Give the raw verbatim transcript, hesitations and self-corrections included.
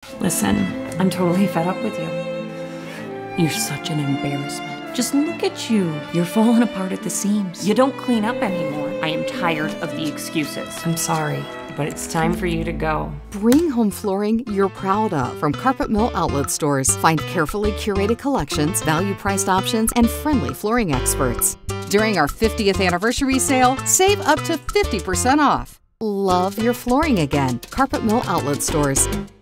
Listen, I'm totally fed up with you. You're such an embarrassment. Just look at you. You're falling apart at the seams. You don't clean up anymore. I am tired of the excuses. I'm sorry, but it's time for you to go. Bring home flooring you're proud of from Carpet Mill Outlet Stores. Find carefully curated collections, value-priced options, and friendly flooring experts. During our fiftieth anniversary sale, save up to fifty percent off. Love your flooring again. Carpet Mill Outlet Stores.